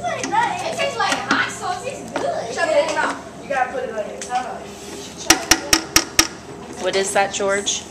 ain't nothing. It tastes like hot sauce. It's good. Shut it out. You gotta put it on your tongue. What is that, George?